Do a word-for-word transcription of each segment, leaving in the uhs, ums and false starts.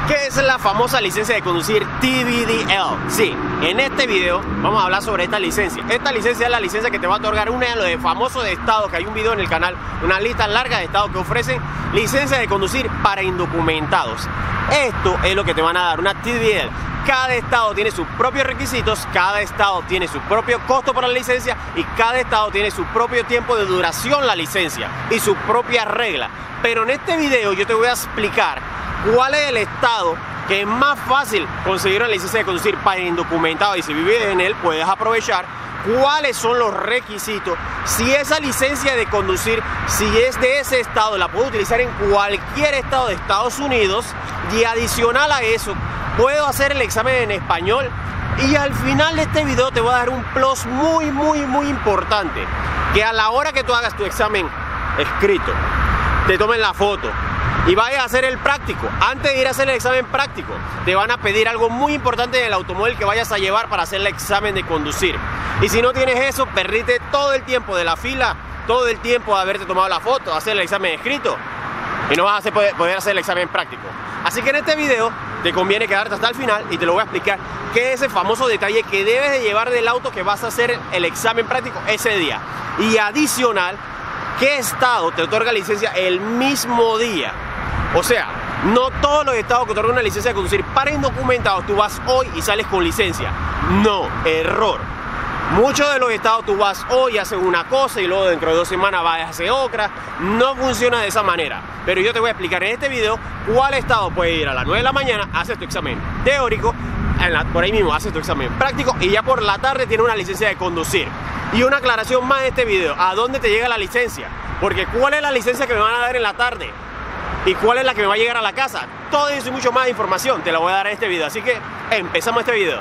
¿Qué es la famosa licencia de conducir T V D L? Sí, en este video vamos a hablar sobre esta licencia. Esta licencia es la licencia que te va a otorgar uno de los famosos estados, que hay un video en el canal, una lista larga de estados que ofrecen licencia de conducir para indocumentados. Esto es lo que te van a dar, una T V D L. Cada estado tiene sus propios requisitos, cada estado tiene su propio costo para la licencia y cada estado tiene su propio tiempo de duración la licencia y sus propias reglas. Pero en este video yo te voy a explicar cuál es el estado que es más fácil conseguir una licencia de conducir para indocumentados, y si vives en él puedes aprovechar cuáles son los requisitos, si esa licencia de conducir, si es de ese estado, la puedo utilizar en cualquier estado de Estados Unidos, y adicional a eso puedo hacer el examen en español. Y al final de este video te voy a dar un plus muy muy muy importante, que a la hora que tú hagas tu examen escrito, te tomen la foto y vayas a hacer el práctico, antes de ir a hacer el examen práctico te van a pedir algo muy importante del automóvil que vayas a llevar para hacer el examen de conducir. Y si no tienes eso, perdiste todo el tiempo de la fila, todo el tiempo de haberte tomado la foto, hacer el examen escrito, y no vas a hacer, poder, poder hacer el examen práctico. Así que en este video te conviene quedarte hasta el final y te lo voy a explicar qué es ese famoso detalle que debes de llevar del auto que vas a hacer el examen práctico ese día. Y adicional, qué estado te otorga licencia el mismo día. O sea, no todos los estados que otorgan una licencia de conducir para indocumentados tú vas hoy y sales con licencia. No, error. Muchos de los estados tú vas hoy y haces una cosa y luego dentro de dos semanas vas a hacer otra. No funciona de esa manera. Pero yo te voy a explicar en este video cuál estado puedes ir a las nueve de la mañana, haces tu examen teórico, en la, por ahí mismo haces tu examen práctico y ya por la tarde tienes una licencia de conducir. Y una aclaración más en este video, ¿a dónde te llega la licencia? Porque ¿cuál es la licencia que me van a dar en la tarde? ¿Y cuál es la que me va a llegar a la casa? Todo eso y mucho más información te la voy a dar en este video. Así que empezamos este video.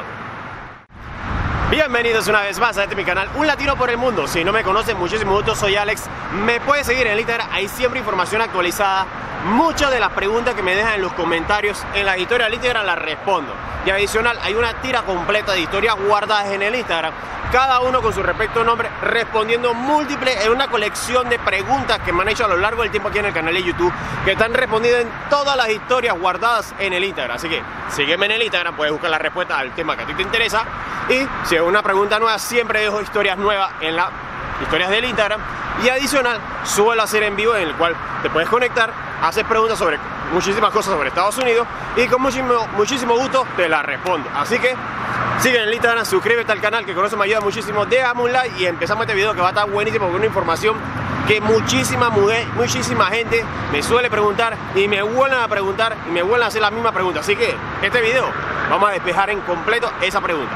Bienvenidos una vez más a este mi canal, Un Latino por el Mundo. Si no me conocen, muchísimo gusto, soy Alex. Me puedes seguir en el Instagram, hay siempre información actualizada. Muchas de las preguntas que me dejan en los comentarios en la historia del Instagram las respondo. Y adicional, hay una tira completa de historias guardadas en el Instagram, cada uno con su respectivo nombre, respondiendo múltiples en una colección de preguntas que me han hecho a lo largo del tiempo aquí en el canal de YouTube, que están respondidas en todas las historias guardadas en el Instagram. Así que sígueme en el Instagram, puedes buscar la respuesta al tema que a ti te interesa. Y si es una pregunta nueva, siempre dejo historias nuevas en las historias del Instagram. Y adicional, suelo hacer en vivo en el cual te puedes conectar, haces preguntas sobre muchísimas cosas sobre Estados Unidos y con muchísimo, muchísimo gusto te las respondo. Así que sigue en el Instagram, suscríbete al canal, que con eso me ayuda muchísimo. Déjame un like y empezamos este video que va a estar buenísimo con una información que muchísima, muchísima gente me suele preguntar y me vuelven a preguntar y me vuelven a hacer la misma pregunta. Así que este video vamos a despejar en completo esa pregunta.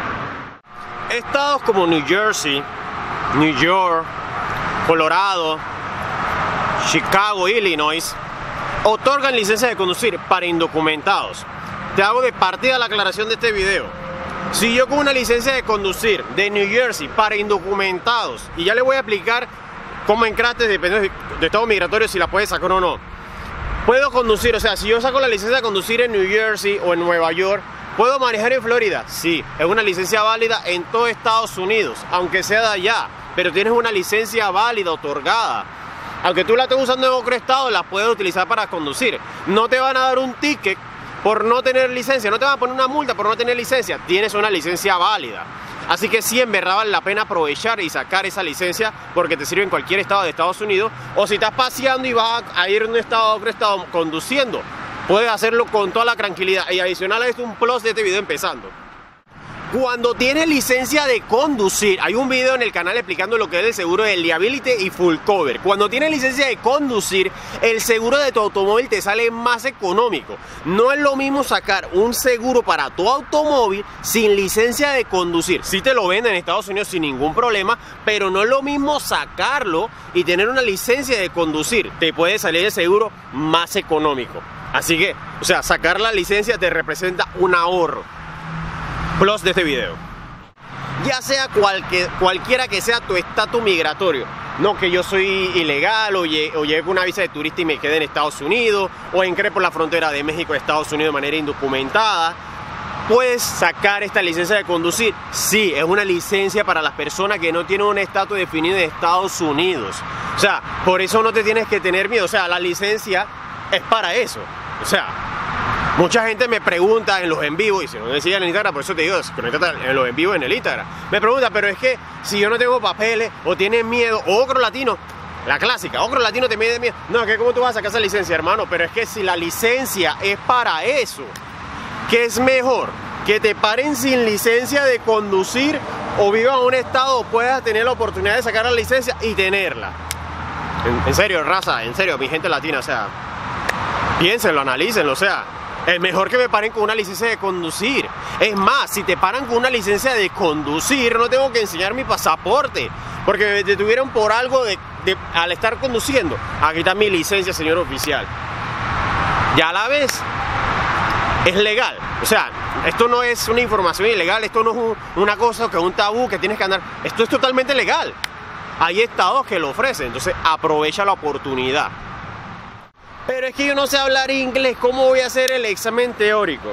Estados como New Jersey, New York, Colorado, Chicago, Illinois otorgan licencia de conducir para indocumentados. Te hago de partida la aclaración de este video. Si yo con una licencia de conducir de New Jersey para indocumentados, y ya le voy a explicar cómo entraste, depende de estado migratorio, si la puedes sacar o no, puedo conducir, o sea, si yo saco la licencia de conducir en New Jersey o en Nueva York, ¿puedo manejar en Florida? Sí, es una licencia válida en todo Estados Unidos, aunque sea de allá, pero tienes una licencia válida, otorgada. Aunque tú la estés usando en otro estado, la puedes utilizar para conducir. No te van a dar un ticket por no tener licencia, no te van a poner una multa por no tener licencia, tienes una licencia válida. Así que sí, en verdad vale la pena aprovechar y sacar esa licencia porque te sirve en cualquier estado de Estados Unidos. O si estás paseando y vas a ir de un estado a otro estado conduciendo, puedes hacerlo con toda la tranquilidad. Y adicional a esto, un plus de este video empezando. Cuando tienes licencia de conducir, hay un video en el canal explicando lo que es el seguro de liability y full cover. Cuando tienes licencia de conducir, el seguro de tu automóvil te sale más económico. No es lo mismo sacar un seguro para tu automóvil sin licencia de conducir. Sí te lo venden en Estados Unidos sin ningún problema, pero no es lo mismo sacarlo y tener una licencia de conducir. Te puede salir el seguro más económico. Así que, o sea, sacar la licencia te representa un ahorro. Plus de este video. Ya sea cualque, cualquiera que sea tu estatus migratorio, no que yo soy ilegal o, lle, o llegue con una visa de turista y me quede en Estados Unidos, o entré por la frontera de México a Estados Unidos de manera indocumentada, puedes sacar esta licencia de conducir. Sí, es una licencia para las personas que no tienen un estatus definido en Estados Unidos. O sea, por eso no te tienes que tener miedo. O sea, la licencia es para eso. O sea, Mucha gente me pregunta en los en vivo, y si no me siguen en Instagram, por eso te digo, conéctate en los en vivo en el Instagram. Me pregunta, pero es que si yo no tengo papeles, o tienen miedo, o Ocro Latino, la clásica, Ocro Latino te mide miedo. No, que ¿cómo tú vas a sacar esa licencia, hermano? Pero es que si la licencia es para eso, ¿qué es mejor? Que te paren sin licencia de conducir, o vivas en un estado, puedas tener la oportunidad de sacar la licencia y tenerla. En, en serio, raza, en serio, mi gente latina, o sea, piénsenlo, analícenlo, o sea, es mejor que me paren con una licencia de conducir. Es más, si te paran con una licencia de conducir, no tengo que enseñar mi pasaporte, porque me detuvieron por algo de, de, al estar conduciendo. Aquí está mi licencia, señor oficial. Ya la ves, es legal. O sea, esto no es una información ilegal, esto no es un, una cosa que es un tabú que tienes que andar. Esto es totalmente legal. Hay estados que lo ofrecen, entonces aprovecha la oportunidad. Pero es que yo no sé hablar inglés, ¿cómo voy a hacer el examen teórico?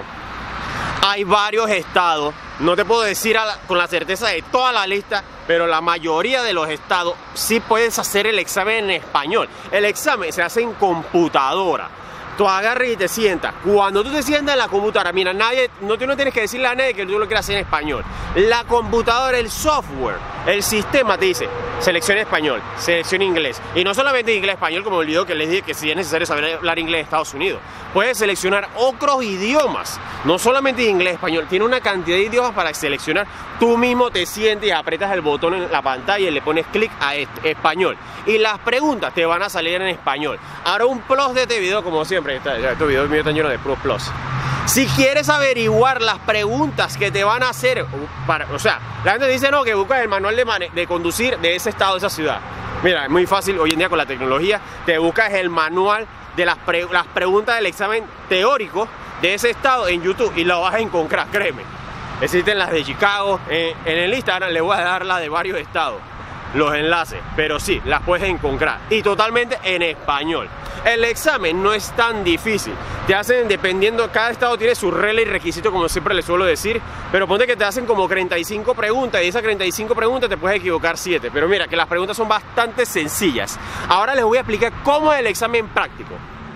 Hay varios estados, no te puedo decir a la, con la certeza de toda la lista, pero la mayoría de los estados sí puedes hacer el examen en español. El examen se hace en computadora. Tú agarras y te sientas. Cuando tú te sientas en la computadora, mira, nadie, no, tú no tienes que decirle a nadie que tú lo quieras hacer en español. La computadora, el software, el sistema te dice, selecciona español, selecciona inglés. Y no solamente inglés, español, como el video que les dije que si es necesario saber hablar inglés en Estados Unidos. Puedes seleccionar otros idiomas, no solamente inglés, español. Tiene una cantidad de idiomas para seleccionar. Tú mismo te sientes y aprietas el botón en la pantalla y le pones clic a este, español. Y las preguntas te van a salir en español. Ahora un plus de este video, como siempre. Estos videos míos están llenos de plus plus. Si quieres averiguar las preguntas que te van a hacer, para, o sea, la gente dice no, que buscas el manual de, de conducir de ese estado, de esa ciudad. Mira, es muy fácil hoy en día con la tecnología. Te buscas el manual de las, pre, las preguntas del examen teórico de ese estado en YouTube y lo vas a encontrar, créeme. Existen las de Chicago, eh, en el Instagram les voy a dar las de varios estados, los enlaces, pero sí, las puedes encontrar y totalmente en español. El examen no es tan difícil, te hacen dependiendo, cada estado tiene su regla y requisito, como siempre les suelo decir, pero ponte que te hacen como treinta y cinco preguntas y de esas treinta y cinco preguntas te puedes equivocar siete, pero mira que las preguntas son bastante sencillas. Ahora les voy a explicar cómo es el examen práctico.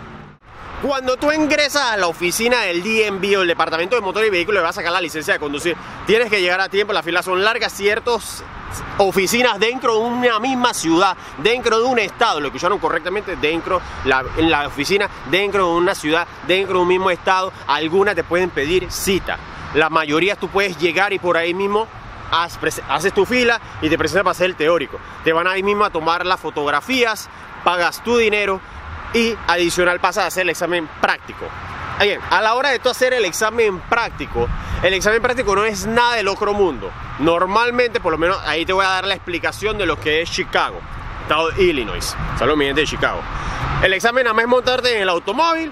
Cuando tú ingresas a la oficina del D M V o el Departamento de Motor y Vehículos y vas a sacar la licencia de conducir, tienes que llegar a tiempo, las filas son largas, ciertas oficinas dentro de una misma ciudad, dentro de un estado, lo escucharon correctamente, dentro la, en la oficina, dentro de una ciudad, dentro de un mismo estado, algunas te pueden pedir cita, la mayoría tú puedes llegar y por ahí mismo haces tu fila y te presentas para hacer el teórico, te van ahí mismo a tomar las fotografías, pagas tu dinero y adicional pasas a hacer el examen práctico. Bien, a la hora de tú hacer el examen práctico, el examen práctico no es nada del otro mundo. Normalmente, por lo menos ahí te voy a dar la explicación de lo que es Chicago, estado de Illinois. Saludos mi gente de Chicago. El examen nada más es montarte en el automóvil,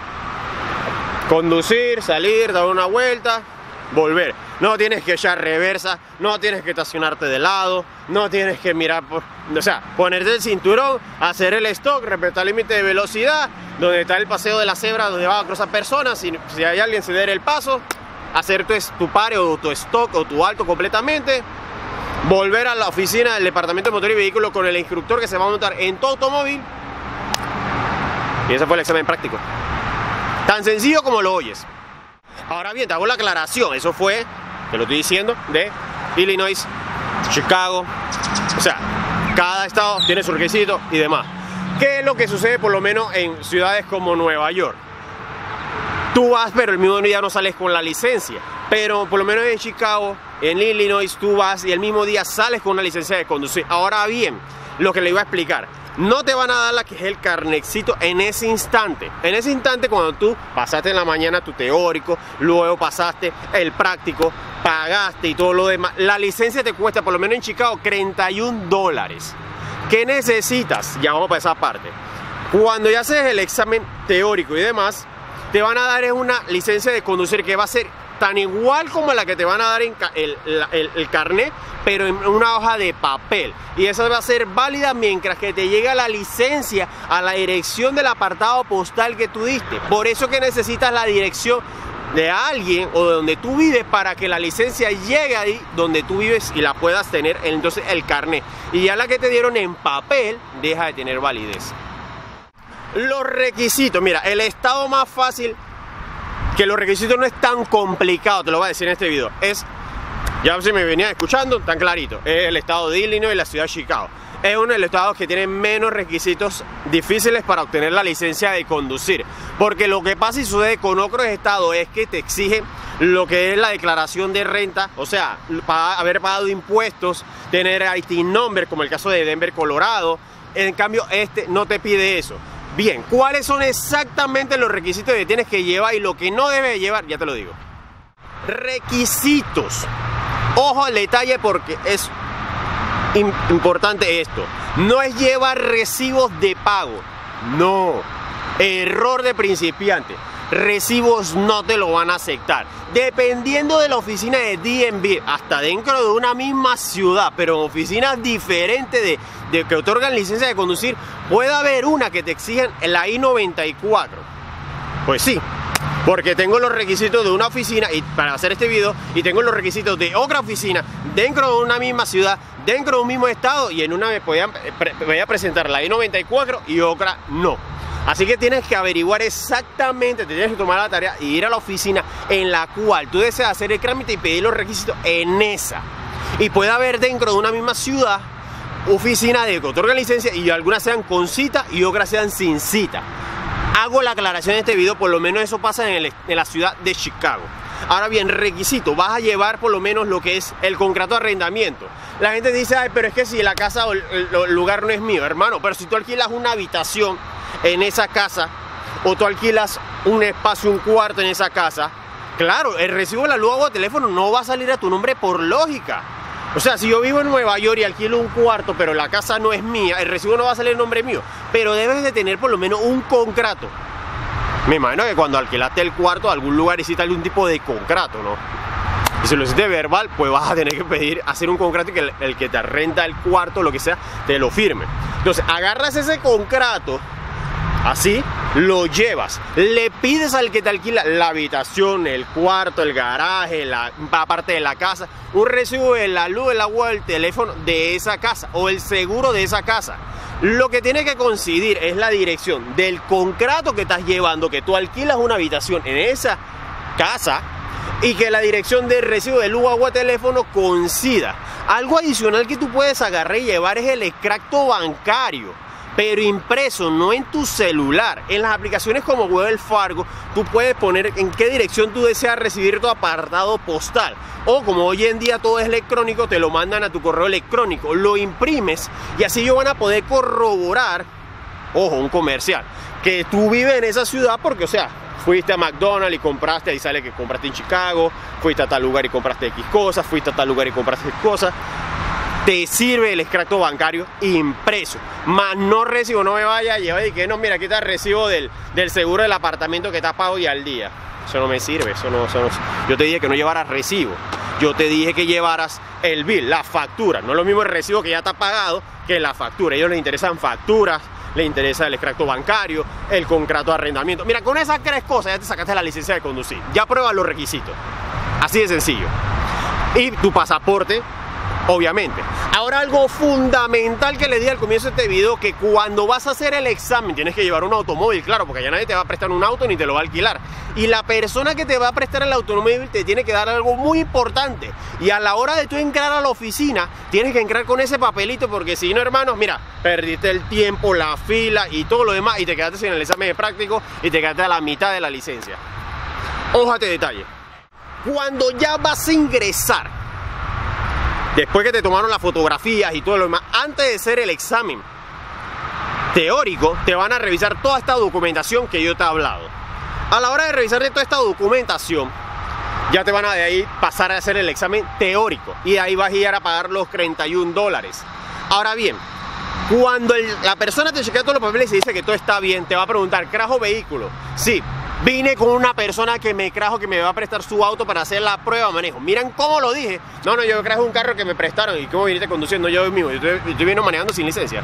conducir, salir, dar una vuelta, volver. No tienes que echar reversa, no tienes que estacionarte de lado, no tienes que mirar por... O sea, ponerte el cinturón, hacer el stop, respetar el límite de velocidad, donde está el paseo de la cebra, donde va a cruzar personas, si, si hay alguien ceder el paso, hacer tu, tu pare o tu stop o tu alto completamente, volver a la oficina del Departamento de Motor y Vehículos con el instructor que se va a montar en tu automóvil. Y ese fue el examen práctico. Tan sencillo como lo oyes. Ahora bien, te hago la aclaración, eso fue, te lo estoy diciendo, de Illinois, Chicago, o sea, cada estado tiene su requisito y demás. ¿Qué es lo que sucede por lo menos en ciudades como Nueva York? Tú vas, pero el mismo día no sales con la licencia, pero por lo menos en Chicago, en Illinois, tú vas y el mismo día sales con una licencia de conducir. Ahora bien, lo que le iba a explicar, no te van a dar la que es el carnecito en ese instante. En ese instante cuando tú pasaste en la mañana tu teórico, luego pasaste el práctico, pagaste y todo lo demás, la licencia te cuesta por lo menos en Chicago treinta y un dólares. ¿Qué necesitas? Ya vamos para esa parte. Cuando ya haces el examen teórico y demás, te van a dar una licencia de conducir que va a ser tan igual como la que te van a dar en el, el, el carnet, pero en una hoja de papel, y esa va a ser válida mientras que te llega la licencia a la dirección del apartado postal que tú diste. Por eso que necesitas la dirección de alguien o de donde tú vives para que la licencia llegue ahí donde tú vives y la puedas tener, entonces el carnet, y ya la que te dieron en papel deja de tener validez. Los requisitos, mira, el estado más fácil que los requisitos no es tan complicado, te lo voy a decir en este video. Es, ya si me venían escuchando, tan clarito, es el estado de Illinois y la ciudad de Chicago. Es uno de los estados que tiene menos requisitos difíciles para obtener la licencia de conducir. Porque lo que pasa y sucede con otros estados es que te exigen lo que es la declaración de renta, o sea, para haber pagado impuestos, tener I T number, como el caso de Denver, Colorado. En cambio, este no te pide eso. Bien, ¿cuáles son exactamente los requisitos que tienes que llevar y lo que no debes llevar? Ya te lo digo. Requisitos. Ojo al detalle porque es importante esto. No es llevar recibos de pago. No. Error de principiante. Recibos no te lo van a aceptar. Dependiendo de la oficina de D M V, hasta dentro de una misma ciudad, pero en oficinas diferentes de, de que otorgan licencia de conducir, puede haber una que te exijan la I noventa y cuatro. Pues sí, porque tengo los requisitos de una oficina y para hacer este video, y tengo los requisitos de otra oficina dentro de una misma ciudad, dentro de un mismo estado, y en una me voy a, voy a presentar la I noventa y cuatro y otra no. Así que tienes que averiguar exactamente, te tienes que tomar la tarea y ir a la oficina en la cual tú deseas hacer el trámite y pedir los requisitos en esa. Y puede haber dentro de una misma ciudad oficina de que otorgan licencia y algunas sean con cita y otras sean sin cita. Hago la aclaración en este video, por lo menos eso pasa en, el, en la ciudad de Chicago. Ahora bien, requisito, vas a llevar por lo menos lo que es el contrato de arrendamiento. La gente dice, ay, pero es que si la casa o el, el lugar no es mío, hermano, pero si tú alquilas una habitación en esa casa o tú alquilas un espacio, un cuarto en esa casa, claro, el recibo de la luz, agua, teléfono no va a salir a tu nombre por lógica. O sea, si yo vivo en Nueva York y alquilo un cuarto, pero la casa no es mía, el recibo no va a salir en nombre mío, pero debes de tener por lo menos un contrato. Me imagino que cuando alquilaste el cuarto a algún lugar hiciste algún tipo de contrato, ¿no? Y si lo hiciste verbal, pues vas a tener que pedir, hacer un contrato y que el, el que te renta el cuarto, lo que sea, te lo firme. Entonces, agarras ese contrato, así, lo llevas, le pides al que te alquila la habitación, el cuarto, el garaje, la parte de la casa, un recibo de la luz, el agua, el teléfono de esa casa o el seguro de esa casa. Lo que tienes que coincidir es la dirección del contrato que estás llevando, que tú alquilas una habitación en esa casa y que la dirección del recibo de luz, agua, teléfono coincida. Algo adicional que tú puedes agarrar y llevar es el extracto bancario, pero impreso, no en tu celular. En las aplicaciones como Wells Fargo, tú puedes poner en qué dirección tú deseas recibir tu apartado postal. O como hoy en día todo es electrónico, te lo mandan a tu correo electrónico, lo imprimes y así ellos van a poder corroborar, ojo, un comercial, que tú vives en esa ciudad porque, o sea, fuiste a McDonald's y compraste, ahí sale que compraste en Chicago, fuiste a tal lugar y compraste X cosas, fuiste a tal lugar y compraste X cosas. Te sirve el extracto bancario impreso, más no recibo, no me vaya a llevar y que no, mira, aquí está el recibo del, del seguro del apartamento que está pago y al día. Eso no me sirve, eso no, eso no. Yo te dije que no llevaras recibo, yo te dije que llevaras el bill, la factura. No es lo mismo el recibo que ya está pagado que la factura. A ellos les interesan facturas, les interesa el extracto bancario, el contrato de arrendamiento. Mira, con esas tres cosas ya te sacaste la licencia de conducir, ya pruebas los requisitos, así de sencillo. Y tu pasaporte, obviamente. Ahora, algo fundamental que le di al comienzo de este video, que cuando vas a hacer el examen tienes que llevar un automóvil, claro, porque ya nadie te va a prestar un auto ni te lo va a alquilar. Y la persona que te va a prestar el automóvil te tiene que dar algo muy importante. Y a la hora de tú entrar a la oficina, tienes que entrar con ese papelito, porque si no, hermanos, mira, perdiste el tiempo, la fila y todo lo demás, y te quedaste sin el examen de práctico y te quedaste a la mitad de la licencia. Ójate detalle. Cuando ya vas a ingresar, después que te tomaron las fotografías y todo lo demás, antes de hacer el examen teórico, te van a revisar toda esta documentación que yo te he hablado. A la hora de revisar toda esta documentación, ya te van a de ahí pasar a hacer el examen teórico. Y de ahí vas a ir a pagar los treinta y un dólares. Ahora bien, cuando el, la persona te chequea todos los papeles y dice que todo está bien, te va a preguntar, ¿trajo vehículo? Sí. Vine con una persona que me trajo, que me va a prestar su auto para hacer la prueba de manejo. Miren cómo lo dije. No, no, yo traje un carro que me prestaron. ¿Y cómo viniste conduciendo? Yo mismo, yo estoy, yo estoy vino manejando sin licencia.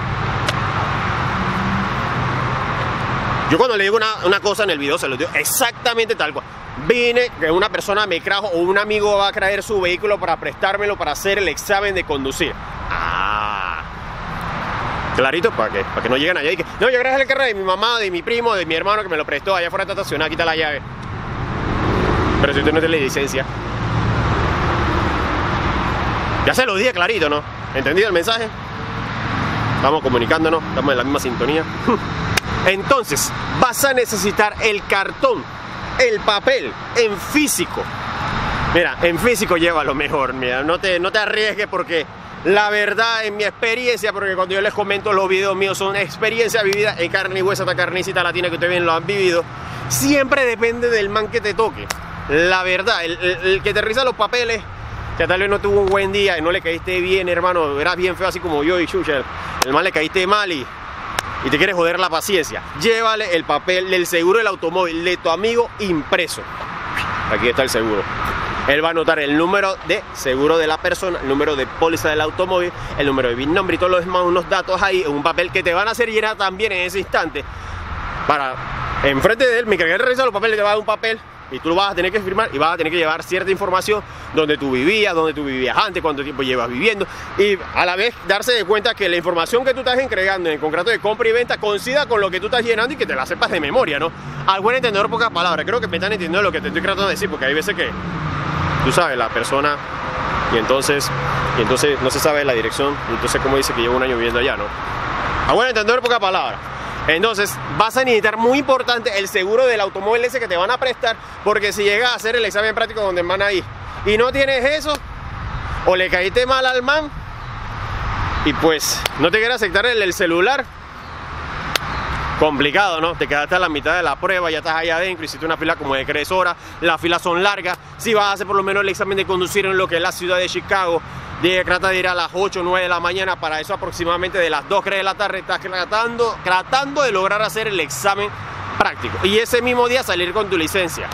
Yo cuando le digo una, una cosa en el video, se lo digo exactamente tal cual. Vine, que una persona me trajo o un amigo va a traer su vehículo para prestármelo para hacer el examen de conducir. Ah, clarito, para que, para que no lleguen allá y que no, yo traje el carro de mi mamá, de mi primo, de mi hermano que me lo prestó, allá afuera está estacionado, aquí está la llave. Pero si usted no tiene licencia, ya se lo dije clarito, ¿no? ¿Entendido el mensaje? Estamos comunicándonos, estamos en la misma sintonía. Entonces, vas a necesitar el cartón, el papel, en físico. Mira, en físico lleva lo mejor, mira, no te, no te arriesgues porque la verdad, en mi experiencia, porque cuando yo les comento los videos míos son experiencias vividas en carne y hueso, esta carnicita latina que ustedes bien lo han vivido, siempre depende del man que te toque. La verdad, el, el, el que te revisa los papeles, que tal vez no tuvo un buen día y no le caíste bien, hermano, eras bien feo así como yo y Chucha, el, el man le caíste mal y, y te quieres joder la paciencia, llévale el papel del seguro del automóvil de tu amigo impreso. Aquí está el seguro. Él va a anotar el número de seguro de la persona, el número de póliza del automóvil, el número de V I N number y todos los demás, unos datos ahí, un papel que te van a hacer llenar también en ese instante. Para, enfrente de él, mientras que él revisa los papeles, te va a dar un papel y tú lo vas a tener que firmar y vas a tener que llevar cierta información, donde tú vivías, donde tú vivías antes, cuánto tiempo llevas viviendo, y a la vez darse de cuenta que la información que tú estás entregando en el contrato de compra y venta coincida con lo que tú estás llenando y que te la sepas de memoria, ¿no? Al buen entendedor, pocas palabras. Creo que me están entendiendo lo que te estoy tratando de decir, porque hay veces que tú sabes, la persona, y entonces, y entonces no se sabe la dirección, y entonces como dice que lleva un año viviendo allá, ¿no? A buen entendedor, pocas palabras. Entonces vas a necesitar, muy importante, el seguro del automóvil ese que te van a prestar, porque si llegas a hacer el examen práctico donde van ahí y no tienes eso, o le caíste mal al man y pues no te quiere aceptar el, el celular, complicado, ¿no? Te quedaste a la mitad de la prueba, ya estás ahí adentro, hiciste una fila como de tres horas, las filas son largas. Si vas a hacer por lo menos el examen de conducir en lo que es la ciudad de Chicago, de, trata de ir a las ocho o nueve de la mañana, para eso aproximadamente de las dos tres de la tarde estás tratando, tratando de lograr hacer el examen práctico y ese mismo día salir con tu licencia.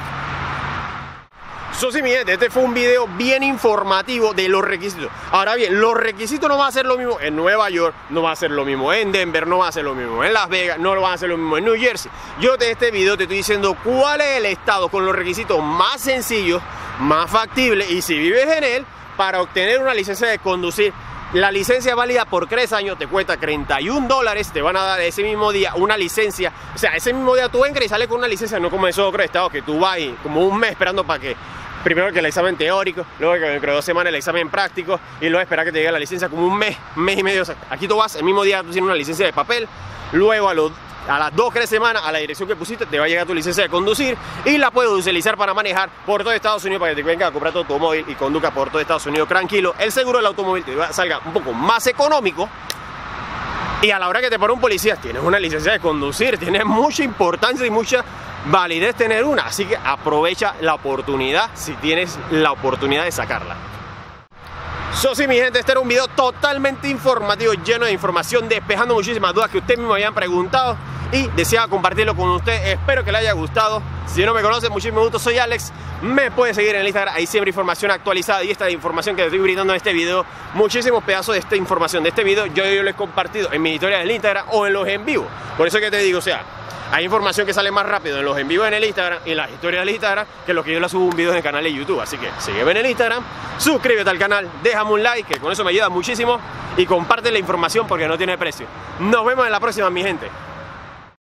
Eso sí, mi gente, este fue un video bien informativo de los requisitos. Ahora bien, los requisitos no van a ser lo mismo en Nueva York, no va a ser lo mismo en Denver, no va a ser lo mismo en Las Vegas, no lo van a hacer lo mismo en New Jersey. Yo de este video te estoy diciendo cuál es el estado con los requisitos más sencillos, más factibles, y si vives en él, para obtener una licencia de conducir. La licencia válida por tres años te cuesta treinta y un dólares, te van a dar ese mismo día una licencia. O sea, ese mismo día tú entras y sales con una licencia, no como esos otros estados que tú vas y como un mes esperando para que, primero que el examen teórico, luego que dentro de dos semanas el examen práctico y luego esperar que te llegue la licencia como un mes, mes y medio. O sea, aquí tú vas, el mismo día tú tienes una licencia de papel, luego a los a las dos o tres semanas a la dirección que pusiste te va a llegar tu licencia de conducir y la puedes utilizar para manejar por todo Estados Unidos, para que te vengas a comprar tu automóvil y conduzca por todo Estados Unidos tranquilo. El seguro del automóvil te salga un poco más económico y a la hora que te para un policía tienes una licencia de conducir, tienes mucha importancia y mucha validez tener una, así que aprovecha la oportunidad si tienes la oportunidad de sacarla. So, sí, mi gente, este era un video totalmente informativo, lleno de información, despejando muchísimas dudas que ustedes mismos habían preguntado y deseaba compartirlo con ustedes. Espero que les haya gustado. Si no me conocen, muchísimo gusto, soy Alex. Me pueden seguir en el Instagram, ahí siempre información actualizada, y esta información que les estoy brindando en este video, muchísimos pedazos de esta información de este video yo, yo lo he compartido en mi historia del Instagram o en los en vivo. Por eso que te digo, o sea, hay información que sale más rápido en los en vivo en el Instagram y en las historias del Instagram que lo que yo la subo un video en el canal de YouTube. Así que sígueme en el Instagram, suscríbete al canal, déjame un like, que con eso me ayuda muchísimo, y comparte la información porque no tiene precio. Nos vemos en la próxima, mi gente.